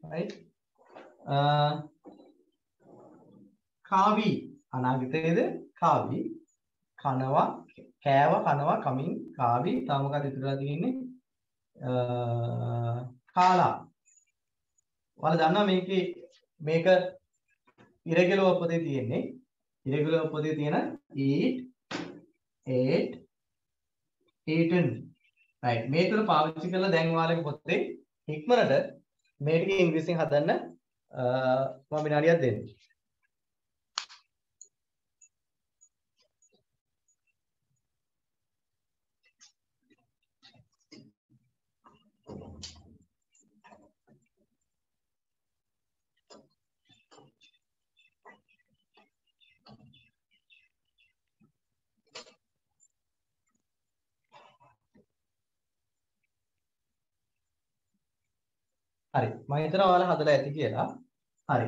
right කාවි අනාගතයේද කාවි කනවා කෑව කනවා කමින් කාවි තව මොකක්ද ඉතුරුලා තියෙන්නේ කාලා ඔයාලා දන්නවා මේක irregular පොතේ තියෙන්නේ irregular පොතේ තියෙන eat ate eaten right මේ තුන පාවිච්චි කරලා දැන් ඔයාලගේ පොතේ ඉක්මනට මේ ටික ඉංග්‍රීසියෙන් හදන්න මම විනාඩියක් දෙන්න. හරි මම හිතනවා ඔයාලා හදලා ඇති කියලා. හරි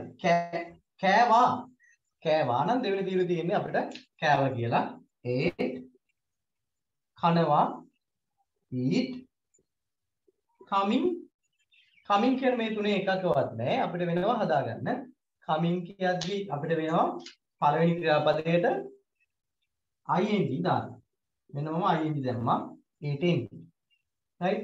කෑවා නම් දෙවෙනි තීරුවේ තියෙන්නේ අපිට කෑව කියලා. ate කනවා eat coming කියන මේ තුනේ එකකවත් නැහැ. අපිට වෙනවා හදාගන්න. coming කියද්දි අපිට වෙනවා පළවෙනි ක්‍රියාපදයට ing දාන්න. මෙන්න මම ing දැම්මා. eating right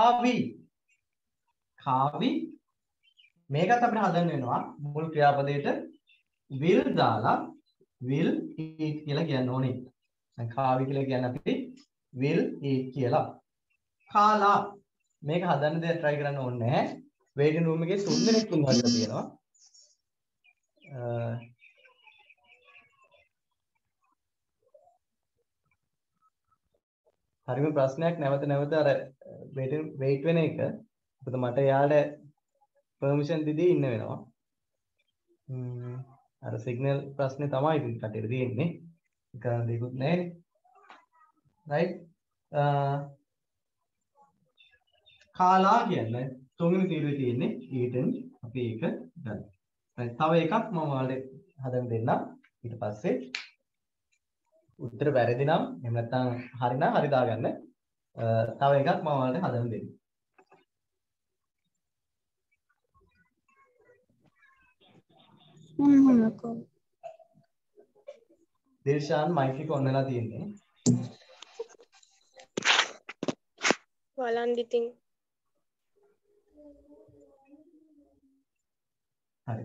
කාවි මේකත් අපිට හදන්න වෙනවා මුල් ක්‍රියාපදයට will දාලා will eat කියලා කියන්න ඕනේ. දැන් කාවි කියලා කියන්නේ අපි will eat කියලා. කාලා මේක හදන්න දෙයක් try කරන්න ඕනේ නැහැ. waiting room එකේ 3 දෙනෙක් ඉන්නවා කියලා තියෙනවා. හරිම ප්‍රශ්නයක් නැවත අර wait වෙන එක. මොකද මට යාට permission දීදී ඉන්න වෙනවා. අර signal ප්‍රශ්නේ තමයි ඉතින් කටේ තියෙන්නේ. කරන්න දෙයක්වත් නැහැ නේ. right කාලා කියන්නේ තුන්වෙනි තීරුවේ තියෙන්නේ eaten අපි ඒක ගන්න. right තව එකක් මම ඔයාලට හදන්න දෙන්නම්. ඊට පස්සේ උත්තර වැරදි නම් එහෙම නැත්නම් හරි නම් හරි දාගන්න. තව එකක් මම ඔයාලට හදන්න දෙන්නම්. දිල්ෂාන් මයික් එක ඔන් වෙලා තියෙන්නේ. බලන් ඉතින්. හරි.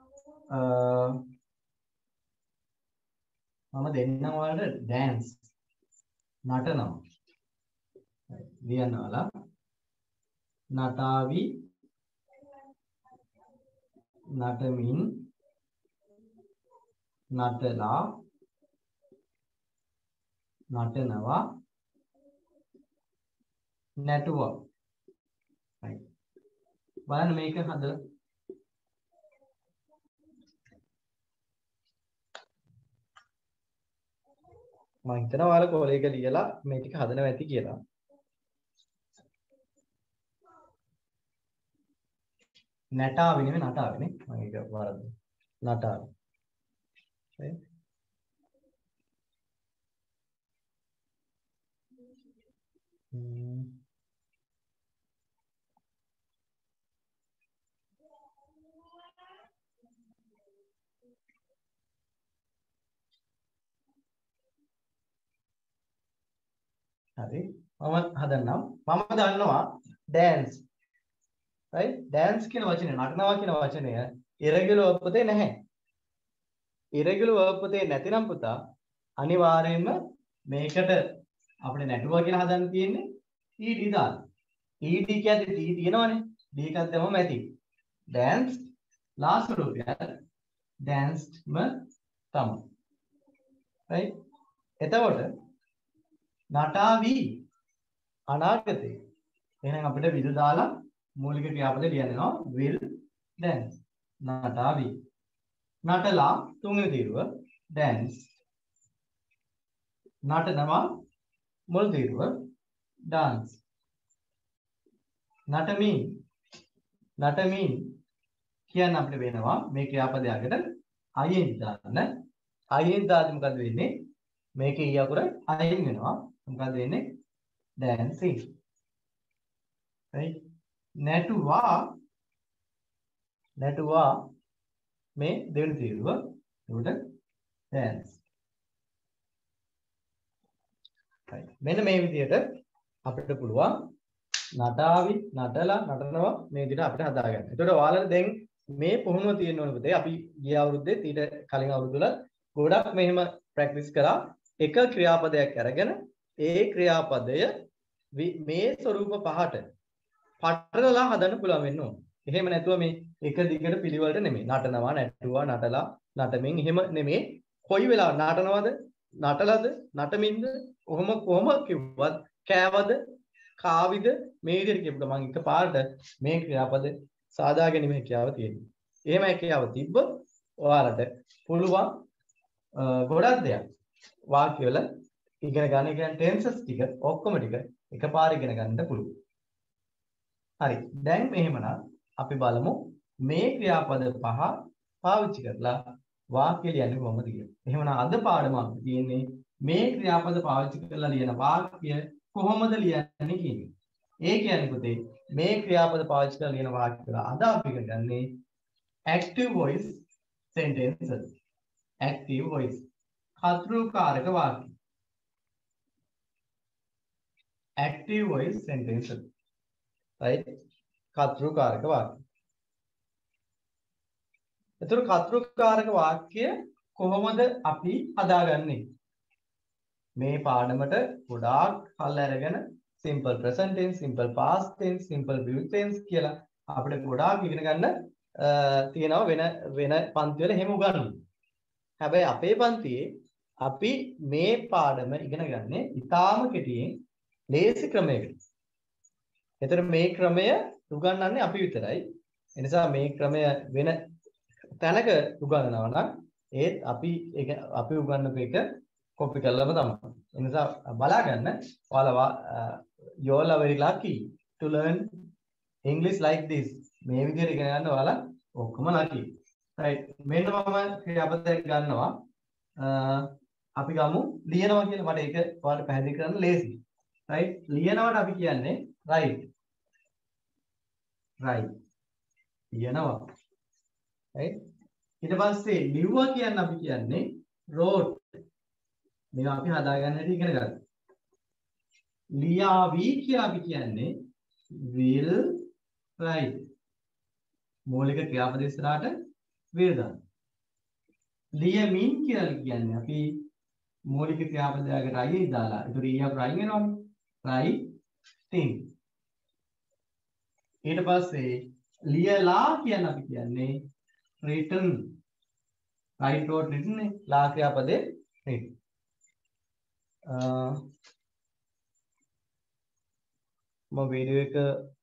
මම දෙන්නම් ඔයාලට dance නටනවා. ලියන්න ඔයාලා. නටාවි නටමින් නටලා නටනවා නැටුවා. right බලන්න මේක හදලා මම හිතනවා ඔයාලා කෝලේක ලියලා මේ ටික හදනවා ඇති කියලා. නටාවේ නෙමෙයි නටාවේ නේ. මම ඒක වරද්දා. නටාවේ. right හරි මම හදන්නම්. මම දන්නවා dance right dance කියන වචනේ නටනවා කියන වචනය irregular verb පොතේ නැහැ. irregular verb පොතේ නැතිනම් පුතා අනිවාර්යයෙන්ම මේකට අපිට නැටුවා කියලා හදන්න තියෙන්නේ ed දාන්න. ed කියන්නේ t තියෙනවනේ. d එකක් දැම්මම ඇති. dance last රූපය danced ම තමයි. right එතකොට නටාවි අනාගතේ. එහෙනම් අපිට will දාලා මූලික ක්‍රියාපදේ ලියනවා will dance. නටාවි. නටලා තුන්වෙනි තීරුව dance. නටනවා මුල් තීරුව dance. නටමින් කියන්න අපිට වෙනවා මේ ක්‍රියාපදයකට ing දාන්න. ing දාද්දි මොකද වෙන්නේ? මේකේ ඊ අකුර අයින් වෙනවා. මොකද වෙන්නේ? dancing. right නැටුවා නැටුවා මේ දෙවෙනි තීරුව. ඒකට dance. right. මෙන්න මේ විදිහට අපිට පුළුවන් නටාවි නටලා නටනවා මේ විදිහට අපිට හදාගන්න. ඒතකොට ඔයාලට දැන් මේ පුහුණුව තියෙන්න ඕන පුතේ. අපි ගිය අවුරුද්දේ ඊට කලින් අවුරුද්ද වල ගොඩක් මෙහෙම ප්‍රැක්ටිස් කරා. එක ක්‍රියාපදයක් අරගෙන ඒ ක්‍රියාපදය මේ ස්වරූප පහට පටලලා හදන්න පුළුවන් වෙන්න ඕන. එහෙම නැතුව මේ එක දිගට පිළිවෙලට නෙමෙයි. නටනවා, නැටුවා, නටලා, නටමින් එහෙම නෙමෙයි. කොයි වෙලාව නටනවද, නටලද, නටමින්ද, කොහොම කිව්වත් කෑවද, කාවිද මේ විදිහට කියපු ගමන් එකපාරට මේ ක්‍රියාපද සාදා ගැනීම හැකියාව තියෙනවා. එහෙම හැකියාව තිබ්බොත් ඔයාලට පුළුවන් ගොඩක් දෙයක් වාක්‍යවල ඉගෙන ගන්න කියන්නේ ටෙන්සස් ටික ඔක්කොම ටික එකපාර ඉගෙන ගන්නට පුළුවන්. හරි. දැන් මෙහෙමනම් අපි බලමු මේ ක්‍රියාපද පහ පාවිච්චි කරලා වාක්‍ය ලියන්නේ කොහොමද කියලා. එහෙමනම් අද පාඩම අපිට තියෙන්නේ මේ ක්‍රියාපද පාවිච්චි කරලා ලියන වාක්‍ය කොහොමද ලියන්නේ කියන්නේ. ඒ කියන්නේ පුතේ මේ ක්‍රියාපද පාවිච්චි කරලා ලියන වාක්‍ය වල අද අපි ගන්නේ active voice sentences. active voice කර්තෘකාරක වාක්‍ය. active voice sentences. right? කර්තෘකාරක වාක්‍ය. එතකොට කර්තෘකාරක වාක්‍ය කොහොමද අපි හදාගන්නේ? මේ පාඩමට ගොඩාක් කල් අරගෙන simple present tense, simple past tense, simple future tense කියලා අපිට ගොඩාක් ඉගෙන ගන්න තියෙනවා වෙන පන්ති වල එහෙම උගන්වනවා. හැබැයි අපේ පන්තියේ අපි මේ පාඩම ඉගෙන ගන්නේ ඉතාම කෙටියෙන් ලේසි ක්‍රමයකට. ඒතර මේ ක්‍රමය උගන්වන්නේ අපි විතරයි. ඒ නිසා මේ ක්‍රමය වෙන තැනක උගන්වනවා නම් ඒත් අපි උගන්වපු එක කොපි කරලාම තමයි. ඒ නිසා බලා ගන්න. ඔයාලා you all are very lucky to learn English like this. මේ විදිහට ඉගෙන ගන්න ඔයාලා ඔක්කොම lucky. right. මෙන්න මම ක්‍රියාපදයක් ගන්නවා. අපි ගමු ලියනවා කියලා. මට ඒක ඔයාලට පැහැදිලි කරන්න ලේසි. right. ලියනවට අපි කියන්නේ right. right. ලියනවා. right. ඊට පස්සේ ලිව්වා කියන්නේ අපි කියන්නේ wrote. මේවා අපි හදාගන්න හැටි ඉගෙන ගන්න. ලියාවි කියලා අපි කියන්නේ will write. මූලික ක්‍රියාපද ඉස්සරහට will දාන්න. ලියමින් කියලා කියන්නේ අපි මූලික ක්‍රියාපදයකට I දාලා. ඒතර ඊ අප writing වෙනවනේ. writing. ඊට පස්සේ ලියලා කියන්නේ අපි කියන්නේ written. write wrote written නේ. ලා ක්‍රියාපදේ written. මම වීඩියෝ එක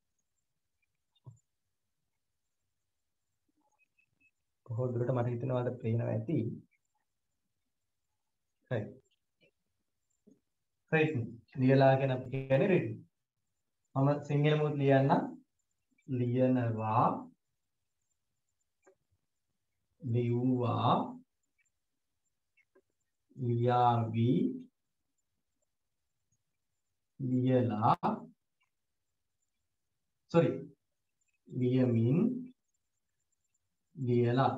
කොහොමද දුරට මට හිතෙනවා වලට පේනවා ඇති. හරි. written. ලියලා කියන අපි කියන්නේ written. මම සිංහල මුත් ලියන්න. ලියනවා, ලිව්වා, ලියාවි, ලියලා, sorry, ලියමින්, ලියලා.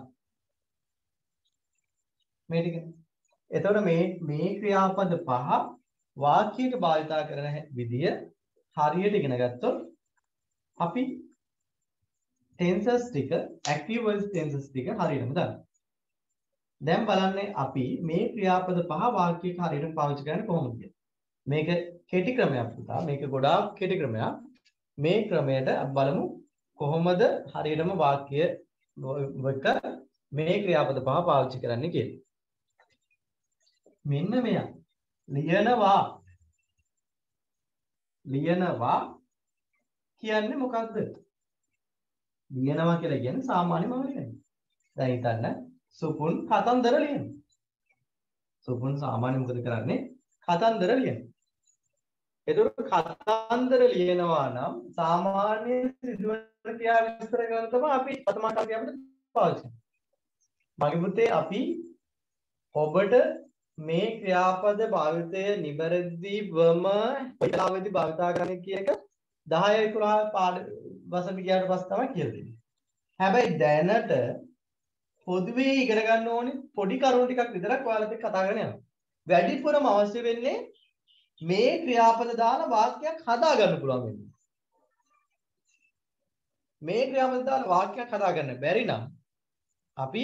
මේ ටික. එතකොට මේ ක්‍රියාපද පහ වාක්‍යයක භාවිතා කරන විදිය හරියට ඉගෙන ගත්තොත් අපි tenses ටික active voice tenses ටික හරියටම දන්නවා. දැන් බලන්නේ අපි මේ ක්‍රියාපද පහ වාක්‍යයක හරියට පාවිච්චි කරන්නේ කොහොමද කියලා. මේක කෙටි ක්‍රමයක් පුතා. මේක ගොඩාක් කෙටි ක්‍රමයක්. මේ ක්‍රමයට අපි බලමු කොහොමද හරියටම වාක්‍ය වක මේ ක්‍රියාපද පහ පාවිච්චි කරන්නේ කියලා. මෙන්න මෙයා. ලියනවා. ලියනවා කියන්නේ මොකක්ද? ලියනවා කියලා කියන්නේ සාමාන්‍යම ලියන්නේ. දැන් හිතන්න සුපුන් කතන්දර ලියනවා. සුපුන් සාමාන්‍යයෙන් මොකද කරන්නේ? කතන්දර ලියනවා. එතකොට කතන්දර ලියනවා නම් සාමාන්‍ය සිදුවන ක්‍රියා විස්තර කරන තමයි අපි ප්‍රථම ක්‍රියාවට පාවිච්චි කරන්නේ. මගේ පුතේ අපි ඔබට මේ ක්‍රියාපද භාවිතය නිවැරදිවම වෙලාවෙදි භාවිතා කරන්න කියන එක 10 11 වසරට ගියාට පස්සේ තමයි කියලා දෙන්නේ. හැබැයි දැනට පොදුවේ ඉගෙන ගන්න ඕනේ පොඩි කරුණු ටිකක් විතරක් ඔයාලට කතා කරගෙන යනවා. වැඩිපුරම අවශ්‍ය වෙන්නේ මේ ක්‍රියාපද දාලා වාක්‍යයක් හදා ගන්න පුළුවන් වෙන්නේ. මේ ක්‍රියාපද දාලා වාක්‍යයක් හදා ගන්න බැරි නම් අපි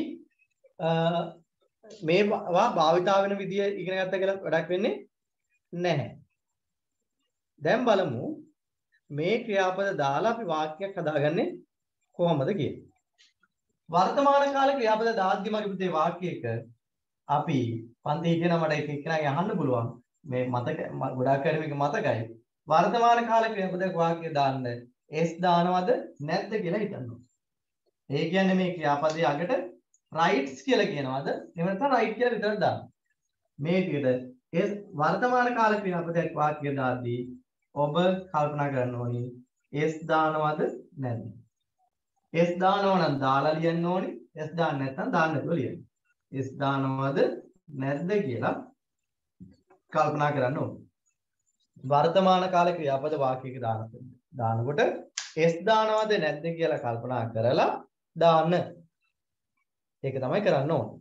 මේවා භාවිතා වෙන විදිය ඉගෙන ගත්ත කියලා වැඩක් වෙන්නේ නැහැ. දැන් බලමු මේ ක්‍රියාපද දාලා අපි වාක්‍යයක් හදාගන්නේ කොහොමද කියලා. වර්තමාන කාල ක්‍රියාපද දාද්දි මගේ පුතේ වාක්‍යයක අපි පන්ති හිටියනම් මට එක එක්කෙනාගෙන් අහන්න පුළුවන් මේ මතක ගොඩාක් අය මේක මතකයි. වර්තමාන කාල ක්‍රියාපදයක වාක්‍ය දාන්න s දානවද නැද්ද කියලා හිතන්න. ඒ කියන්නේ මේ ක්‍රියාපදයේ අගට rights කියලා කියනවාද එහෙම නැත්නම් right කියලා විතරක් දාන්න. මේ විදිහට වර්තමාන කාල ක්‍රියාපදයක් වාක්‍ය දාද්දී ඔබ කල්පනා කරන්න ඕනි s දානවද නැද්ද? s දානවා නම් දාලා ලියන්න ඕනි. s දාන්න නැත්නම් දාන්න නැතුව ලියන්න. s දානවද නැද්ද කියලා කල්පනා කරන්න ඕනි. වර්තමාන කාල ක්‍රියාපද වාක්‍යයක දානකොට s දානවද නැද්ද කියලා කල්පනා කරලා දාන්න. ඒක තමයි කරන්න ඕනේ.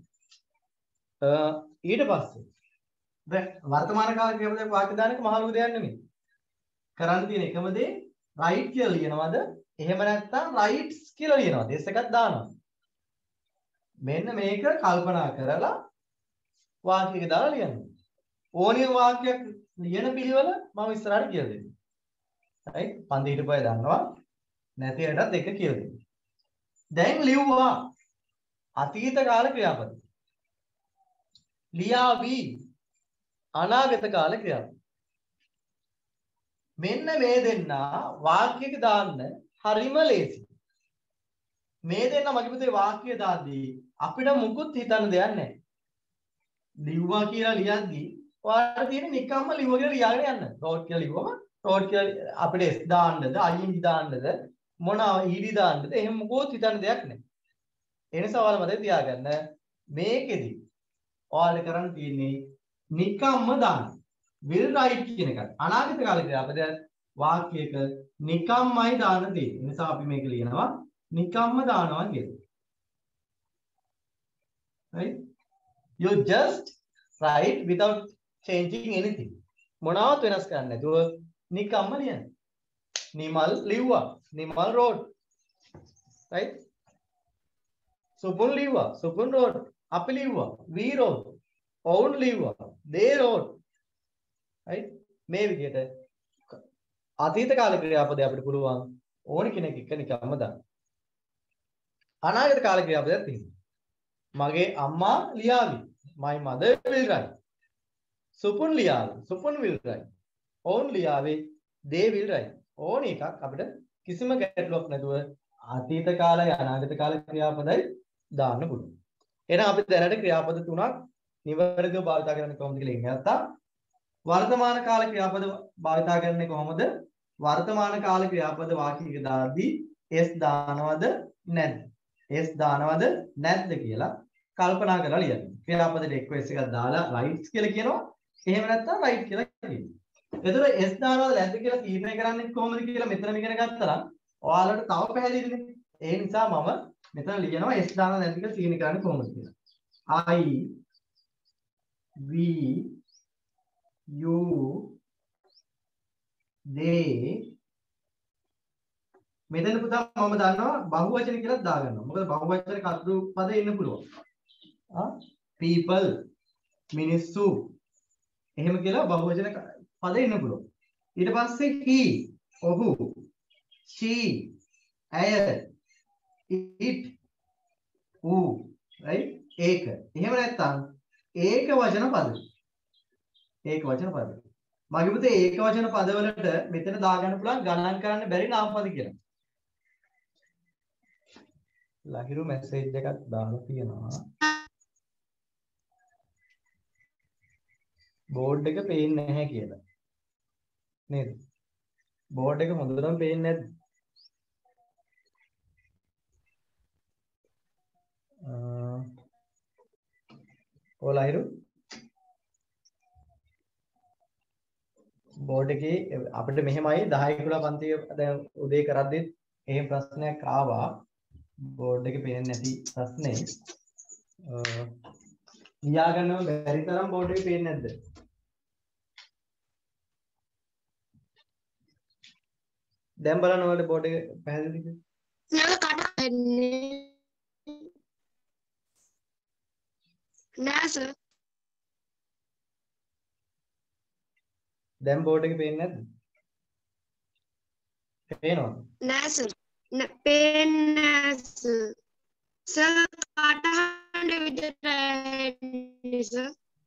ඊට පස්සේ දැන් වර්තමාන කාල ක්‍රියාපදයක වාක්‍ය දාන එක මහලු දෙයක් නෙමෙයි. කරන්න තියෙන එකම දේ right කියලා ලියනවද එහෙම නැත්නම් rights කියලා ලියනවද s එකක් දානවා. මෙන්න මේක කල්පනා කරලා වාක්‍යයක දාලා ලියන්න. ඕනිය වාක්‍යයක් ලියන පිළිවෙල මම ඉස්සරහට කියලා දෙන්නම්. right පන්ති හිටපය දන්නවා නැති එකටත් එක කියලා දෙන්න. දැන් ලිව්වා අතීත කාල ක්‍රියාපද. ලියාවි අනාගත කාල ක්‍රියාපද. මෙන්න මේ දෙන්න වාක්‍යයක දාන්න හරිම ලේසි. මේ දෙන්න මගේ පුතේ වාක්‍ය දාද්දී අපිට මුකුත් හිතන්න දෙයක් නැහැ. ලිව්වා කියලා ලියද්දී ඔයාලට තියෙන නිකම්ම ලිව්වා කියලා ලියාගෙන යන්න. රෝඩ් කියලා ලිව්වම රෝඩ් කියලා අපිට s දාන්නද ing දාන්නද මොනවා ed දාන්නද එහෙම මොකොත් හිතන්න දෙයක් නැහැ. ඒ නිසා ඔයාලා මතක තියාගන්න මේකෙදි ඔයාලා කරන්න තියෙන්නේ නිකම්ම දාන්න. will write කියන එක. අනාගත කාල ක්‍රියාපද වාක්‍යයක නිකම්මයි දාන්න තියෙන්නේ. ඒ නිසා අපි මේක ලියනවා නිකම්ම දානවා කියලා. right? You just write without changing anything. මොනවත් වෙනස් කරන්නේ නැතුව නිකම්ම ලියන්න. නිමල් ලිව්වා. නිමල් road. right? සුපුන් ලිව්වා. සුපුන් road. අපි ලිව්වා. we road. ඔවුන් ලිව්වා. they road. right? මේ විදිහට අතීත කාල ක්‍රියාපදේ අපිට පුළුවන් ඕන කෙනෙක් එක නිකම්ම දාන්න. අනාගත කාල ක්‍රියාපදයක් තියෙනවා. මගේ අම්මා ලියාවි. my mother will write. Supun ලියාවි. Supun will write. ඔවුන් ලියාවේ they will write. ඕන එකක් අපිට කිසිම ගැටලුවක් නැතුව අතීත කාලය අනාගත කාල ක්‍රියාපදයි දාන්න පුළුවන්. එහෙනම් අපි දැනට ක්‍රියාපද තුනක් නිවැරදිව භාවිත කරන්නේ කොහොමද කියලා ඉගෙන ගත්තා. වර්තමාන කාල ක්‍රියාපද භාවිත කරන්නේ කොහොමද? වර්තමාන කාල ක්‍රියාපද වාක්‍යයක දාද්දී s දානවද නැද්ද? s දානවද නැද්ද කියලා කල්පනා කරලා ලියන්න. ක්‍රියාපදයට එක්ක s එකක් දාලා rights කියලා කියනවා. එහෙම නැත්නම් right කියලා කියනවා. එතකොට s දානවද නැද්ද කියලා තීරණය කරන්නේ කොහොමද කියලා මෙතන ඉගෙන ගත්තා නම් ඔයාලට තව පැහැදිලිද? ඒ නිසා මම මෙතන ලියනවා s දානවද නැද්ද කියලා තීරණය කරන්නේ කොහොමද කියලා. I we you they මෙතන පුතා මම දන්නවා බහුවචන කියලා දාගන්නවා. මොකද බහුවචන කර්තෘ පදේ ඉන්න පුළුවන්. people මිනිස්සු එහෙම කියලා බහුවචන පදේ ඉන්න පුළුවන්. ඊට පස්සේ he ඔහු she ඇය it ඌ right ඒක. එහෙම නැත්නම් ඒක වචන පද. ඒක වචන පද. මගේ පුතේ ඒක වචන පදවලට මෙතන දාගන්න පුළුවන් ගණන් කරන්න බැරි නාම පද කියලා. ලහිරු මැසේජ් එකක් දාලා තියෙනවා. බෝඩ් එක පේන්නේ නැහැ කියලා. නේද? බෝඩ් එක හොඳටම පේන්නේ නැද්ද? ලහිරු බෝඩ් එකේ අපිට මෙහෙමයි 10 11 පන්තිය දැන් උදේ කරද්දි එහෙම ප්‍රශ්නයක් ආවා. බෝඩ් එකේ පේන්නේ නැති ප්‍රශ්නේ ලියා ගන්නව බැරි තරම් බෝඩ් එකේ පේන්නේ නැද්ද? දැන් බලන්න ඔයාලට බෝඩ් එක පැහැදිලිද? නෑ සර්. දැන් බෝඩ් එකේ පේන්නේ නැද්ද? පේනවද? නෑ සර්. පේන්නේ නෑ සර්. සර් කටහඬ විතරයි සර්.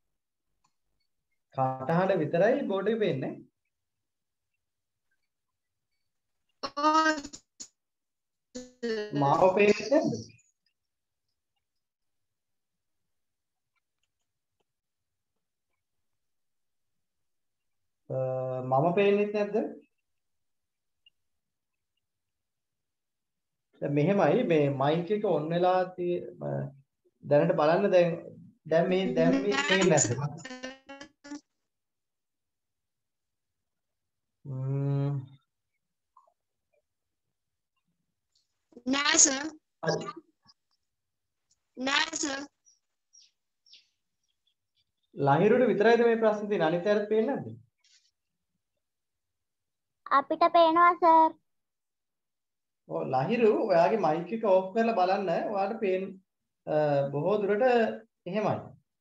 කටහඬ විතරයි බෝඩ් එකේ පේන්නේ. ඔව් මාව පේන්නේ නැද්ද? මම පේන්නේ නැද්ද? දැන් මෙහෙමයි මේ මයික් එක ඔන් වෙලා දැනට බලන්න දැන් මේ පේන්නේ නැද්ද? නෑ සර්. නෑ සර්. ලහිරුට විතරයිද මේ ප්‍රශ්නේ තියෙන්නේ අනිත් අයට පේන්නේ නැද්ද? අපිට පේනවා සර්. ඔව් ලහිරු ඔයාගේ මයික් එක ඕෆ් කරලා බලන්න ඔයාලට බොහෝ දුරට එහෙමයි.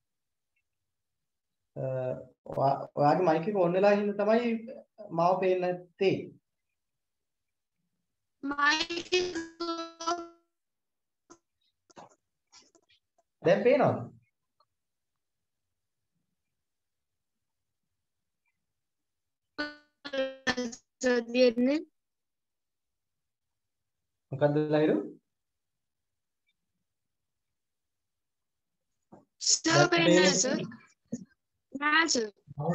ඔයාගේ මයික් එක ඔන් වෙලා හින්දා තමයි මාව පේන්නේ නැත්තේ. මයික් දැන් පේනවද? සර් දෙන්නේ. මොකද්ද ලහිරු? සර් පේන්නේ සර්. නෑ සර්.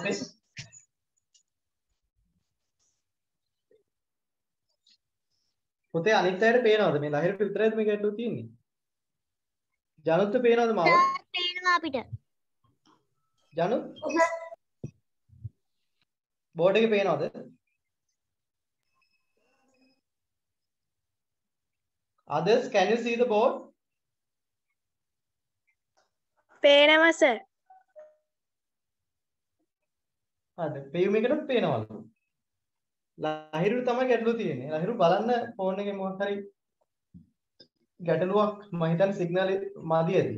පුතේ අනිත් අයට පේනවද? මේ ලහිරුට විතරයිද මේ ගැටලුව තියෙන්නේ? ජනුත් පේනවද මාව? පේනවා අපිට. ජනුත් බෝඩ් එකේ පේනවද? Others, can you see the board? පේනවා සර්. හරිද? පෙයුම් එකටත් පේනවලු. ලහිරු තමයි ගැටලුව තියෙන්නේ. ලහිරු බලන්න ෆෝන් එකේ මොකක් හරි ගැටලුවක් මම හිතන්නේ සිග්නල් මදි ඇති.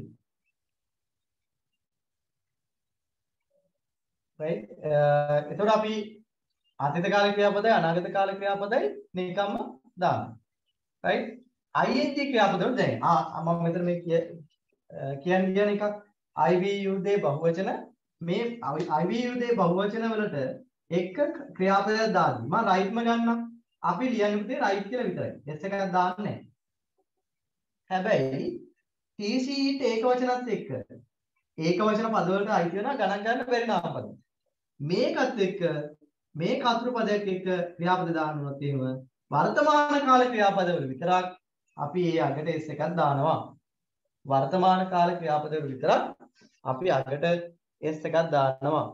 right? එතකොට අපි අතීත කාල ක්‍රියාපදයි අනාගත කාල ක්‍රියාපදයි නිකම්ම දානවා. right? ing ක්‍රියාපදවල දැන් මම මෙතන මේ කියන එකක් ivu දේ බහුවචන මේ ivu දේ බහුවචන වලට එක ක්‍රියාපදයක් දාන්න. මම රයිට්ම ගන්නම්. අපි ලියන්නේ පුතේ රයිට් කියලා විතරයි. s එකක් දාන්නේ නැහැ. හැබැයි TCE ට ඒක වචනත් එක්ක ඒක වචන පද වලට අයිති වෙනවා ගණන් ගන්න බැරි නාමපද. මේකත් එක්ක මේ කතුරු පදයක් එක්ක ක්‍රියාපද දාන්න උනොත් එහෙම වර්තමාන කාල ක්‍රියාපදවල විතරක් අපි ඒ අගට s එකක් දානවා. වර්තමාන කාල ක්‍රියාපදවල විතරක් අපි අගට s එකක් දානවා.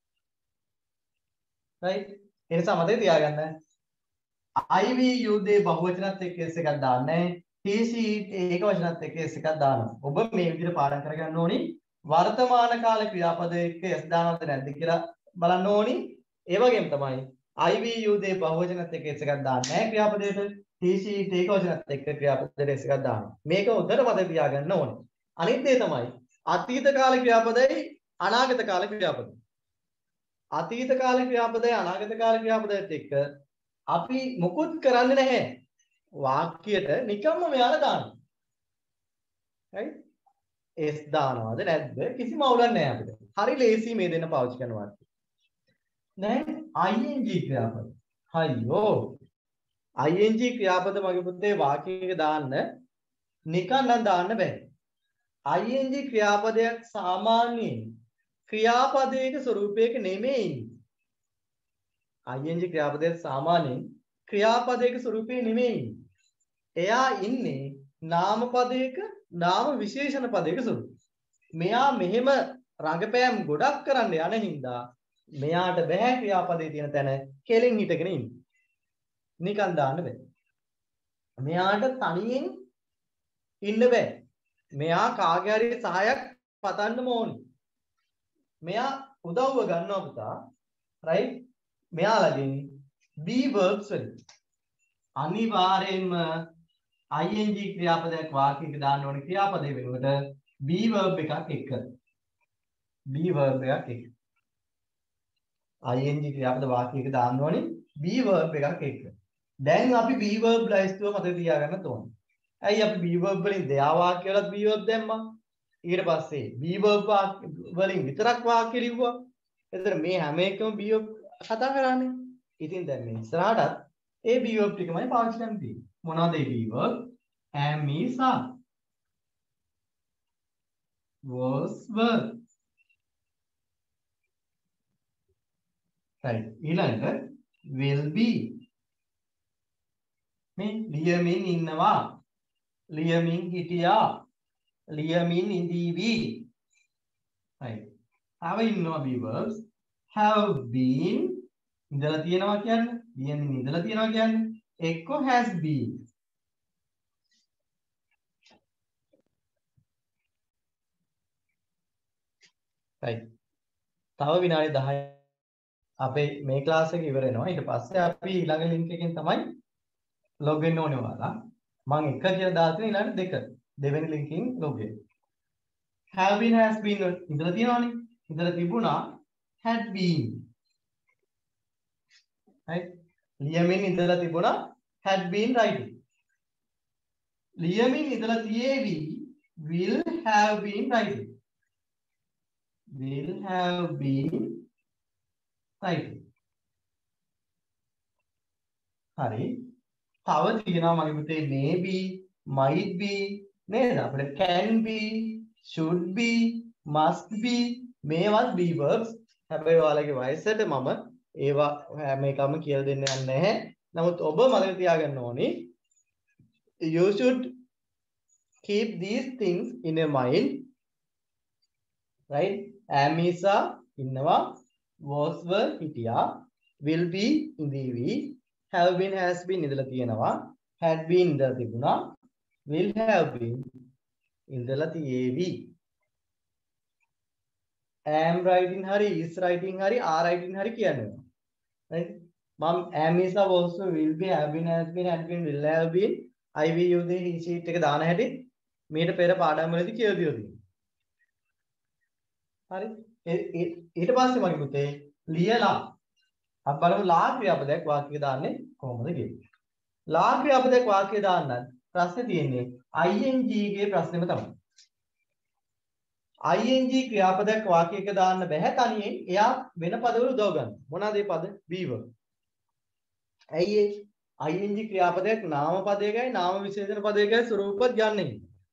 right? ඒ නිසා මතක තියාගන්න ivu දේ බහුවචනත් එක්ක s එකක් දාන්නේ TCE ඒක වචනත් එක්ක s එකක් දානවා. ඔබ මේ විදිහට පාඩම් කරගන්න ඕනි. වර්තමාන කාල ක්‍රියාපද එක්ක s දානවද නැද්ද කියලා බලන්න ඕනි. ඒ වගේම තමයි ivu දේ බහුවචනත් එක්ක s එකක් දාන්නේ නැහැ ක්‍රියාපදයට. TCE ඒක වචනත් එක්ක ක්‍රියාපදයට s එකක් දානවා. මේක උදේට මතක තියාගන්න ඕනේ. අනිත් දේ තමයි අතීත කාල ක්‍රියාපදයි අනාගත කාල ක්‍රියාපදයි. අතීත කාල ක්‍රියාපදයි අනාගත කාල ක්‍රියාපදයට එක්ක අපි මුකුත් කරන්නේ නැහැ. වාක්‍යයට නිකම්ම මෙයාලා දානවා. right? s දානවද නැද්ද කිසිම අවුලක් නැහැ අපිට. හරි ලේසි මේ දෙන්න පාවිච්චි කරන වාක්‍ය. දැන් ing ක්‍රියාපද. හයියෝ. ing ක්‍රියාපද මගේ පුතේ වාක්‍යයක දාන්න නිකන් නම් දාන්න බෑ. ing ක්‍රියාපදයක් සාමාන්‍යයෙන් ක්‍රියාපදයක ස්වරූපයක නෙමෙයි. ing ක්‍රියාපදයක් සාමාන්‍යයෙන් ක්‍රියාපදයක ස්වරූපේ නෙමෙයි. එයා ඉන්නේ නාම පදයක නාම විශේෂණ පදයක ස්වරූපේ. මෙයා මෙහෙම රංගපෑම් ගොඩක් කරන්න යන හින්දා මෙයාට බෑ ක්‍රියාපදයේ තියෙන තැන කෙලින් හිටගෙන ඉන්න. නිකන් දාන්න බෑ. මෙයාට තනියෙන් ඉන්න බෑ. මෙයා කාගේ හරි සහායක් පතන්නම ඕනි. මෙයා උදව්ව ගන්නවා පුතා. right? මෙයාලගෙන් be verbs වලින් අනිවාර්යෙන්ම ing ක්‍රියාපදයක් වාක්‍යයක දාන්න ඕනේ ක්‍රියාපදේ වෙනුවට be verb එකක් එක්ක. be verb එකක් එක්ක. ing ක්‍රියාපද වාක්‍යයක දාන්න ඕනේ be verb එකක් එක්ක. දැන් අපි be verb ලයිස්තුව මතක තියාගන්න ඕනේ. ඇයි අපි be verb වලින් දෙයා වාක්‍ය වලත් be verb දැම්මා. ඊට පස්සේ be verb වලින් විතරක් වාක්‍ය ලිව්වා. එතන මේ හැම එකම be verb කතා කරන්නේ. ඉතින් දැන් මේ ඉස්සරහටත් ඒ be verb ටිකමයි පාවිච්චි කරන්න තියෙන්නේ. මොනවද ඒ be verb? am is are. was were. right. ඊළඟට will be. මේ ලියමින් ඉන්නවා. ලියමින් හිටියා. ලියමින් ඉඳීවි. right. තව ඉන්නවා be verbs. have been ඉඳලා තියෙනවා කියන්නේ. ලියමින් ඉඳලා තියෙනවා කියන්නේ. එක්ක has been. right. තව විනාඩි 10 අපේ මේ ක්ලාස් එක ඉවර වෙනවා. ඊට පස්සේ අපි ඊළඟ ලින්ක් එකෙන් තමයි log වෙන්න ඕනේ ඔයාලා. මම එක කියලා දාලා තියෙන ඊළඟ දෙක. දෙවෙනි ලින්කින් log වෙන්න. have been has been ඉඳලා තියෙනවනේ. ඉඳලා තිබුණා had been. right. ලියමින් ඉඳලා තිබුණා had been writing. ලියමින් ඉඳලා තියේවි will have been writing. will have been writing. හරි. තව තියෙනවා මගේ පුතේ maybe, might be නේද? අපිට can be, should be, must be මේවත් be verbs. හැබැයි ඔයාලගේ වයසට මම ඒවා හැම එකම කියලා දෙන්න යන්නේ නැහැ. නමුත් ඔබ මතක තියාගන්න ඕනි you should keep these things in your mind. right? am is are ඉන්නවා. was were හිටියා. will be ඉඳීවි. have been has been ඉඳලා තියෙනවා. had been ඉඳලා තිබුණා. will have been ඉඳලා තියේවි. am writing හරි is writing හරි are writing හරි කියන්නේ. right? මම am is are was were will be have been has been had been will have been I will use the he sheet එක දාන හැටි මීට පෙර පාඩම් වලදී කියලා දීලා තියෙනවා. හරි? ඊට පස්සේ මගේ පුතේ ලියලා අපි බලමු ලා ක්‍රියාපදයක් වාක්‍යයක දාන්නේ කොහොමද කියලා. ලා ක්‍රියාපදයක් වාක්‍යය දාන්න ප්‍රශ්නේ තියෙන්නේ ing ගේ ප්‍රශ්නෙම තමයි. ing ක්‍රියාපදයක් වාක්‍යයක දාන්න බෑ තනියෙන්. එයා වෙන පදවල උදව් ගන්න. මොනවාද ඒ පද? be verb. ඇයි ඒ ing ක්‍රියාපදයක් නාම පදයකයි නාම විශේෂණ පදයකයි ස්වරූපවත් ගන්නෙ.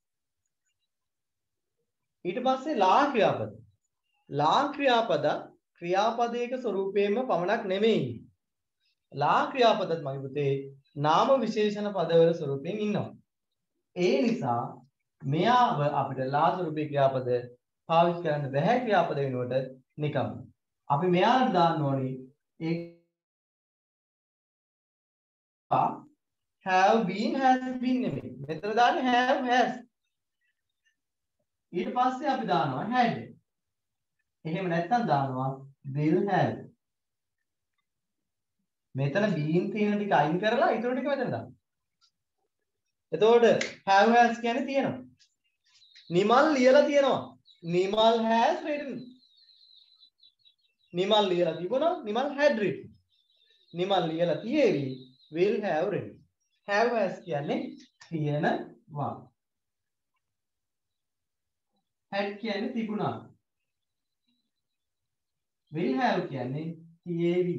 ඊට පස්සේ ලා ක්‍රියාපද. ලා ක්‍රියාපද ක්‍රියාපදයක ස්වරූපයෙන්ම පමණක් නෙමෙයි. ලා ක්‍රියාපදත් මගේ පුතේ නාම විශේෂණ පදවල ස්වරූපයෙන් ඉන්නවා. ඒ නිසා මෙයාව අපිට ලා ස්වරූපී ක්‍රියාපද පාවිච්චි කරන්න බැහැ ක්‍රියාපද වෙනුවට නිකම්. අපි මෙයාට දාන්න ඕනේ ඒ have been has been නෙමෙයි. මෙතන දාන්නේ have has. ඊට පස්සේ අපි දානවා had. එහෙම නැත්නම් දානවා will have. මෙතන been තියෙන ටික අයින් කරලා ඊටු ටික මෙතන දාන්න. එතකොට have has කියන්නේ තියෙනවා. නිමල් ලියලා තියෙනවා. Nimal has written. නිමල් ලියලා තිබුණා. Nimal had written. නිමල් ලියලා තියේවි will have written. have has කියන්නේ තියෙනවා. had කියන්නේ තිබුණා. will have කියන්නේ තියේවි.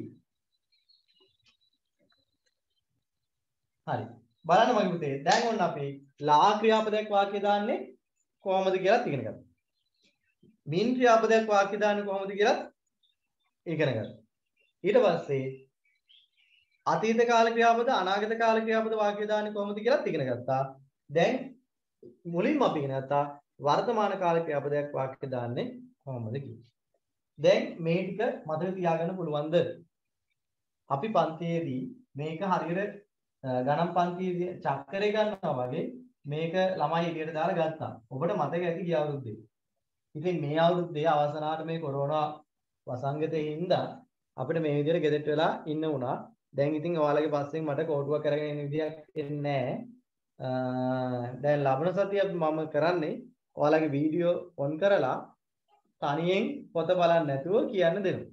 හරි. බලන්න මගේ පුතේ. දැන් ඔන්න අපි ලා ක්‍රියාපදයක් වාක්‍ය දාන්නේ කොහොමද කියලා ඉගෙන ගන්න. බින් ක්‍රියාපදයක් වාක්‍ය දාන්නේ කොහොමද කියලා ඉගෙන ගන්න. ඊට පස්සේ අතීත කාල ක්‍රියාපද අනාගත කාල ක්‍රියාපද වාක්‍ය දාන්නේ කොහොමද කියලා ඉගෙන ගත්තා. දැන් මුලින්ම අපි ඉගෙන ගත්තා වර්තමාන කාල ක්‍රියාපදයක් වාක්‍ය දාන්නේ කොහොමද කියලා. දැන් මේ ටික මතක තියාගන්න පුළුවන්ද? අපි පන්තියේදී මේක හරියට ගණන් පන්තියේදී චක්‍රය ගන්නවා වගේ මේක ළමයි එළියට දාලා ගත්තා. ඔබට මතක ඇති ගිය අවුරුද්දේ. ඉතින් මේ අවුරුද්දේ අවසානට මේ කොරෝනා වසංගතේ හින්දා අපිට මේ විදිහට ගෙදරට වෙලා ඉන්න වුණා. දැන් ඉතින් ඔයාලගේ පස්සෙන් මට කෝටුවක් කරගෙන එන විදියක් එන්නේ නැහැ. දැන් ලබන සතිය මම කරන්නේ ඔයාලගේ වීඩියෝ ඔන් කරලා තනියෙන් පොත බලන්න නැතුව කියන්න දෙනවා.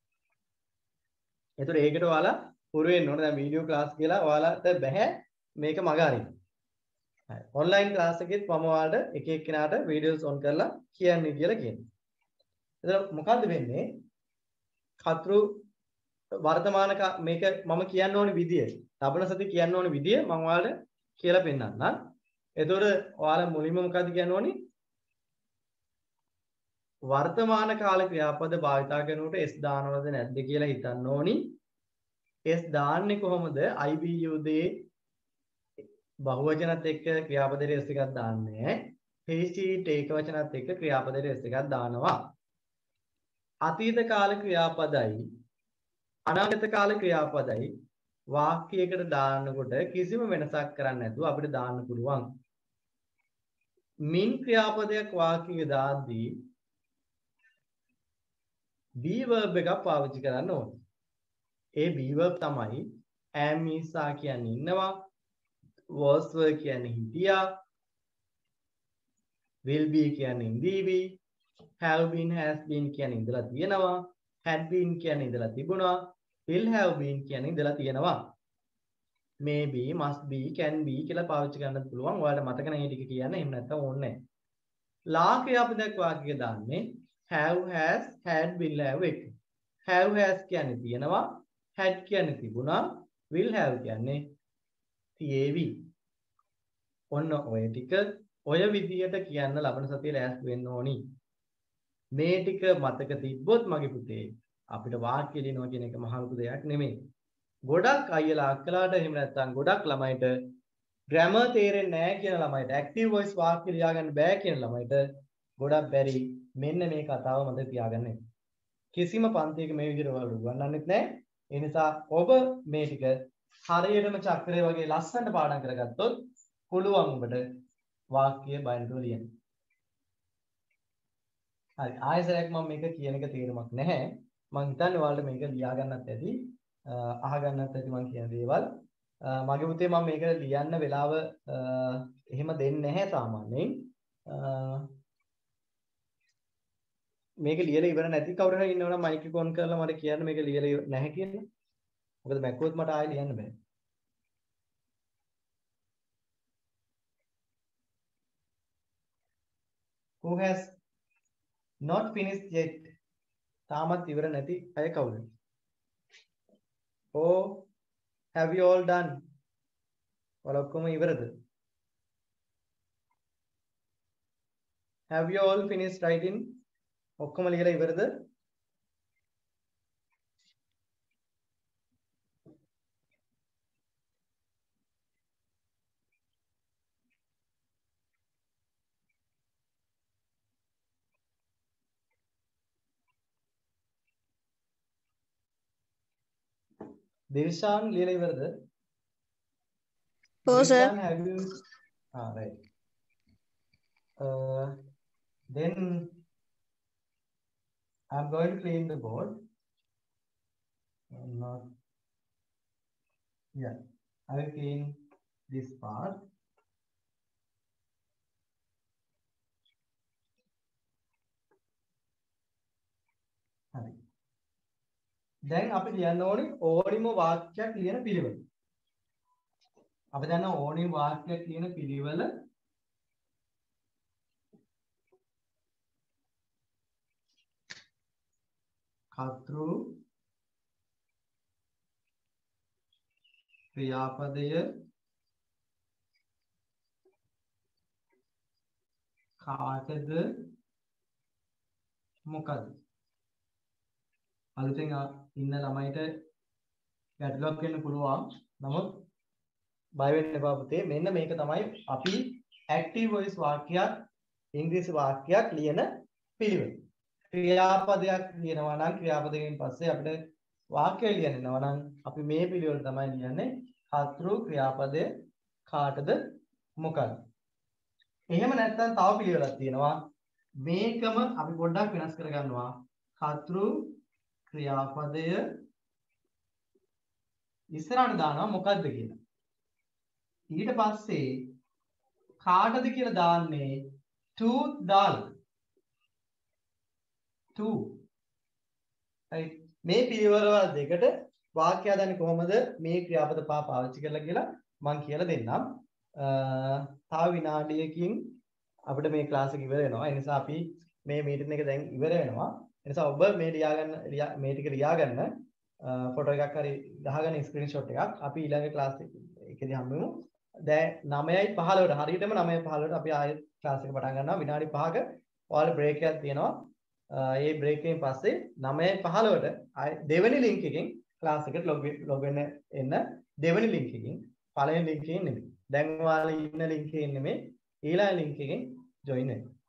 ඒතර ඒකට ඔයාලා පුරු වෙන්න ඕනේ. දැන් වීඩියෝ ක්ලාස් කියලා ඔයාලට බෑ මේක මග අරින්න. හරි. ඔන්ලයින් ක්ලාස් එකෙත් මම ඔයාලට එක එක්කෙනාට වීඩියෝස් ඔන් කරලා කියන්නේ කියලා කියනවා. එතන මොකද්ද වෙන්නේ? කතෘ වර්තමාන මේක මම කියන්න ඕනේ විදිය. ලබන සති කියන්න ඕනේ විදිය මම ඔයාලට කියලා පෙන්නන්නම්. එතකොට ඔයාලා මුලින්ම මොකද්ද කියන්න ඕනේ? වර්තමාන කාල ක්‍රියාපද භාවිතා කරනකොට s දානවද නැද්ද කියලා හිතන්න ඕනි. s දාන්නේ කොහොමද? IBU දේ බහුවචනත් එක්ක ක්‍රියාපදයේ s එකක් දාන්නේ. HCT ඒක වචනත් එක්ක ක්‍රියාපදයේ s එකක් දානවා. අතීත කාල ක්‍රියාපදයි අනාගත කාල ක්‍රියාපදයි වාක්‍යයකට දාන්නකොට කිසිම වෙනසක් කරන්නේ නැතුව අපිට දාන්න පුළුවන්. මින් ක්‍රියාපදයක් වාක්‍යයක දාද්දී be verb එකක් පාවිච්චි කරන්න ඕනේ. ඒ be verb තමයි am is are කියන්නේ ඉන්නවා, was were කියන්නේ හිටියා, will be කියන්නේ ඉඳීවි, have been has been කියන්නේ ඉඳලා තියෙනවා, had been කියන්නේ ඉඳලා තිබුණා, will have been කියන්නේ ඉඳලා තියෙනවා. maybe, must be, can be කියලා පාවිච්චි කරන්නත් පුළුවන්. ඔයාලට මතක නැහැ ටික කියන්න. එහෙම නැත්නම් ඕනේ නැහැ. ලා ක්‍රියාපදයක් වාක්‍යයක දාන්නේ have, has, had, will have එක. have, has කියන්නේ තියෙනවා, had කියන්නේ තිබුණා, will have කියන්නේ තියේවි. ඔන්න ඔය ටික ඔය විදියට කියන්න ලබන සතියේ ලෑස්ති වෙන්න ඕනි. මේ ටික මතක තිබ්බොත් මගේ පුතේ අපිට වාක්‍ය ලියනවා කියන එක මහ ලොකු දෙයක් නෙමෙයි. ගොඩක් අයියලා අක්කලාට එහෙම නැත්නම් ගොඩක් ළමයිට ග්‍රැමර් තේරෙන්නේ නැහැ කියන ළමයිට ඇක්ටිව් වොයිස් වාක්‍ය ලියා ගන්න බෑ කියන ළමයිට ගොඩක් බැරි. මෙන්න මේ කතාව මතක තියාගන්න. කිසිම පන්තියක මේ විදිහට ඔයාලට උගන්වන්නෙත් නැහැ. ඒ නිසා ඔබ මේ ටික හරියටම චක්‍රය වගේ ලස්සනට පාඩම් කරගත්තොත් පුළුවන් ඔබට වාක්‍ය බයින්ඩ් ලියන්න. හරි ආයෙසරයක් මම මේක කියන එක තේරුමක් නැහැ. මම හිතන්නේ ඔයාලට මේක ලියා ගන්නත් ඇති අහගන්නත් ඇති මම කියන දේවල්. මගේ පුතේ මම මේක ලියන්න වෙලාව එහෙම දෙන්නේ නැහැ සාමාන්‍යයෙන්. මේක ලියලා ඉවර නැති කවුරු හරි ඉන්නවනම් මයික් එක ඔන් කරලා මට කියන්න මේක ලියලා නැහැ කියලා. මොකද බැක්කොත් මට ආයෙ ලියන්න බෑ. Who has not finished yet? තාමත් ඉවර නැති අය කවුද? Oh, have you all done? ඔයාලා ඔක්කොම ඉවරද? Have you all finished writing? ඔක්කොම ලියලා ඉවරද? Dirshan ලියලා ඉවරද? Oh, sir. Dirshan, have you? Right. Then I'm going to clean the board. Not. Yeah, I will clean this part. හරි. දැන් අපි ලියන්න ඕනේ ඕනිම වාක්‍යයක් ලියන පිළිවෙල. අපි දන්න ඕනිම වාක්‍යයක් ලියන පිළිවෙල කතෘ ක්‍රියාපදය කාටද මොකද? අලුතෙන් ඉන්න ළමයිට ගැටලුවක් වෙන්න පුළුවන්. නමුත් බය වෙන්න එපා පුතේ. මෙන්න මේක තමයි අපි ඇක්ටිව් වොයිස් වාක්‍යයක් ඉංග්‍රීසි වාක්‍යයක් ලියන පිළිවෙල. ක්‍රියාපදයක් ලියනවා නම් ක්‍රියාපදයෙන් පස්සේ අපිට වාක්‍යය ලියනවා නම් අපි මේ පිළිවෙල තමයි ලියන්නේ. කතෘ ක්‍රියාපදය කාටද මොකද? එහෙම නැත්නම් තව පිළිවෙලක් තියෙනවා. මේකම අපි පොඩ්ඩක් වෙනස් කරගන්නවා. කතෘ ක්‍රියාපදය ඉස්සරහට දානවා මොකද්ද කියලා. ඊට පස්සේ කාටද කියලා දාන්නේ to දාලා. to. right. මේ පිළිවෙල දෙකට වාක්‍ය හදන්නේ කොහොමද මේ ක්‍රියාපද පහ පාවිච්චි කරලා කියලා මම කියලා දෙන්නම්. තව විනාඩියකින් අපිට මේ ක්ලාස් එක ඉවර වෙනවා. ඒ නිසා අපි මේ මීටින් එක දැන් ඉවර වෙනවා. ඒ නිසා ඔබ මේ මේ ටික ලියාගන්න ෆොටෝ එකක් හරි ගහගන්න ස්ක්‍රීන්ෂොට් එකක්. අපි ඊළඟ ක්ලාස් එකේදී හම්බෙමු. දැන් 9:15ට හරියටම 9:15ට අපි ආයෙත් ක්ලාස් එක පටන් ගන්නවා. විනාඩි 5ක ඔයාලා බ්‍රේක් එකක් තියෙනවා. ඒ බ්‍රේක් එකෙන් පස්සේ 9:15ට දෙවෙනි ලින්ක් එකෙන් ක්ලාස් එකට ලොග් වෙන්න එන්න. දෙවෙනි ලින්ක් එකෙන් පළවෙනි ලින්ක් එකෙන් නෙමෙයි. දැන් ඔයාලා ඉන්න ලින්ක් එකෙන් නෙමෙයි ඊළඟ ලින්ක් එකෙන් ජොයින් වෙන්න.